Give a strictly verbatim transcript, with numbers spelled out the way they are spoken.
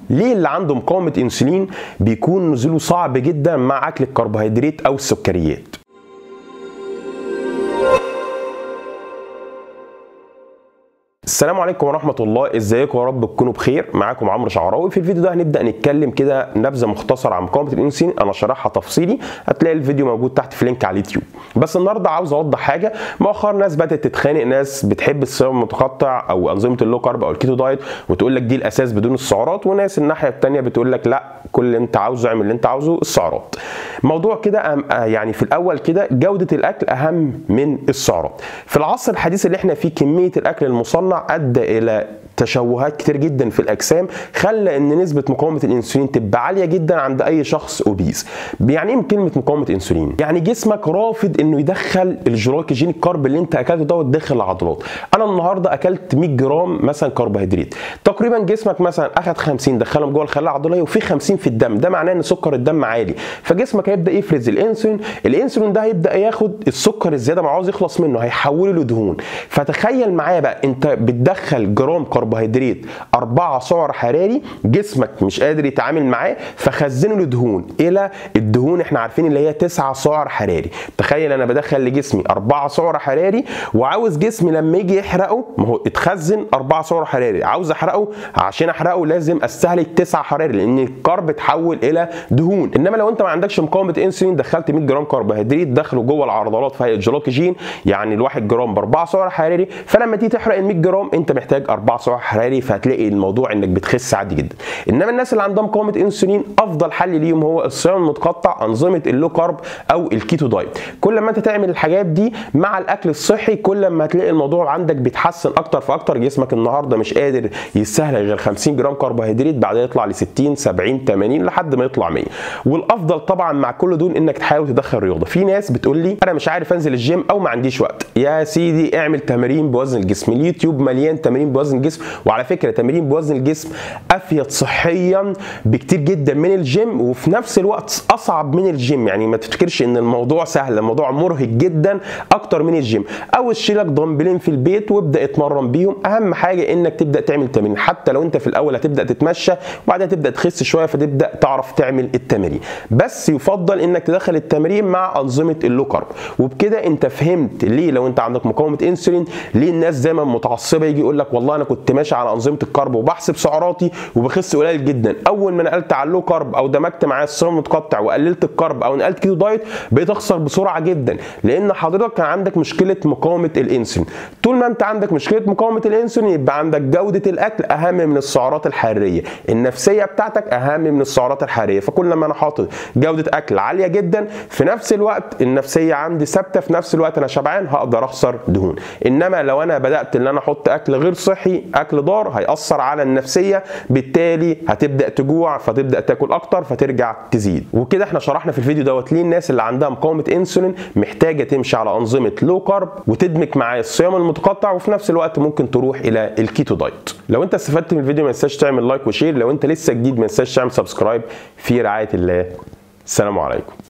ليه اللي عنده مقاومة انسولين بيكون نزوله صعب جدا مع اكل الكربوهيدرات او السكريات؟ السلام عليكم ورحمة الله، ازيكم يا رب تكونوا بخير. معاكم عمرو شعراوي. في الفيديو ده هنبدأ نتكلم كده نبذة مختصرة عن مقاومة الانسولين، انا شرحها تفصيلي، هتلاقي الفيديو موجود تحت في لينك على اليوتيوب. بس النهارده عاوز اوضح حاجة. مؤخرا ناس بدأت تتخانق، ناس بتحب الصيام المتقطع او انظمة اللو كارب او الكيتو دايت وتقول لك دي الاساس بدون السعرات، وناس الناحية الثانية بتقول لك لا، كل اللي انت عاوزه اعمل اللي انت عاوزه السعرات. موضوع كده يعني في الاول كده، جودة الاكل اهم من السعرات. في العصر الحديث اللي احنا فيه كمية الاكل المصنع ادى الى تشوهات كتير جدا في الاجسام، خلى ان نسبه مقاومه الانسولين تبقى عاليه جدا عند اي شخص اوبيز. يعني ايه كلمه مقاومه انسولين؟ يعني جسمك رافض انه يدخل الجلايكوجين الكارب اللي انت اكلته دوت داخل العضلات. انا النهارده اكلت مية جرام مثلا كربوهيدرات، تقريبا جسمك مثلا اخذ خمسين دخلهم جوه الخلايا العضليه وفي خمسين في الدم، ده معناه ان سكر الدم عالي، فجسمك هيبدا يفرز الانسولين، الانسولين ده هيبدا ياخد السكر الزياده ما عاوز يخلص منه، هيحوله لدهون. فتخيل معايا بقى، انت بتدخل جرام كربوهيدرات أربعة سعر حراري، جسمك مش قادر يتعامل معاه فخزنه لدهون، الى الدهون احنا عارفين اللي هي تسعة سعر حراري. تخيل انا بدخل لجسمي أربعة سعر حراري وعاوز جسمي لما يجي يحرقه، ما هو اتخزن أربعة سعر حراري، عاوز احرقه، عشان احرقه لازم استهلك تسعة حراري لان الكرب اتحول الى دهون. انما لو انت ما عندكش مقاومه انسولين، دخلت مية جرام كربوهيدرات دخلوا جوه العضلات فهي الجلايكوجين، يعني الواحد جرام ب أربعة سعر حراري، فلما تيجي تحرق ال مية جرام انت محتاج أربعة سعر حراري، فهتلاقي الموضوع انك بتخس عادي جدا. انما الناس اللي عندها مقاومه انسولين افضل حل ليهم هو الصيام المتقطع، انظمه اللو كارب او الكيتو دايت. كل ما انت تعمل الحاجات دي مع الاكل الصحي، كل ما هتلاقي الموضوع عندك بيتحسن اكتر فاكتر. جسمك النهارده مش قادر يستهلك غير خمسين جرام كربوهيدرات، بعدين يطلع ل ستين سبعين ثمانين لحد ما يطلع مية. والافضل طبعا مع كل دول انك تحاول تدخل رياضه. في ناس بتقول لي انا مش عارف انزل الجيم او ما عنديش وقت. يا سيدي اعمل تمارين بوزن الجسم، اليوتيوب مليان تمارين بوزن الجسم، وعلى فكره تمارين بوزن الجسم افيد صحيا بكتير جدا من الجيم، وفي نفس الوقت اصعب من الجيم. يعني ما تفتكرش ان الموضوع سهل، الموضوع مرهق جدا اكتر من الجيم. او شيلك دمبلين في البيت وابدا اتمرن بيهم. اهم حاجه انك تبدا تعمل تمارين، حتى لو انت في الاول هتبدا تتمشى وبعدين تبدا تخس شويه فتبدا تعرف تعمل التمارين. بس يفضل انك تدخل التمارين مع انظمه اللو كارب. وبكده انت فهمت ليه لو انت عندك مقاومه انسولين ليه الناس دايما متعصبه، يجي يقول لك والله انا كنت ماشي على انظمه الكارب وبحسب سعراتي وبخس قليل جدا، اول ما نقلت على اللو كارب او دمجت معاه الصيام المتقطع وقللت الكارب او نقلت كيتو دايت بقيت اخسر بسرعه جدا، لان حضرتك كان عندك مشكله مقاومه الانسولين. طول ما انت عندك مشكله مقاومه الانسولين يبقى عندك جوده الاكل اهم من السعرات الحراريه، النفسيه بتاعتك اهم من السعرات الحراريه. فكل ما انا حاطط جوده اكل عاليه جدا في نفس الوقت النفسيه عندي ثابته، في نفس الوقت انا شبعان هقدر اخسر دهون. انما لو انا بدات ان انا احط اكل غير صحي، اكل ضار، هيأثر على النفسيه، بالتالي هتبدا تجوع فتبدا تاكل اكتر فترجع تزيد. وكده احنا شرحنا في الفيديو دوت ليه الناس اللي عندها مقاومه انسولين محتاجه تمشي على انظمه لو كارب وتدمج معاه الصيام المتقطع، وفي نفس الوقت ممكن تروح الى الكيتو دايت. لو انت استفدت من الفيديو ما تنساش تعمل لايك وشير، لو انت لسه جديد ما تنساش تعمل سبسكرايب. في رعايه الله، السلام عليكم.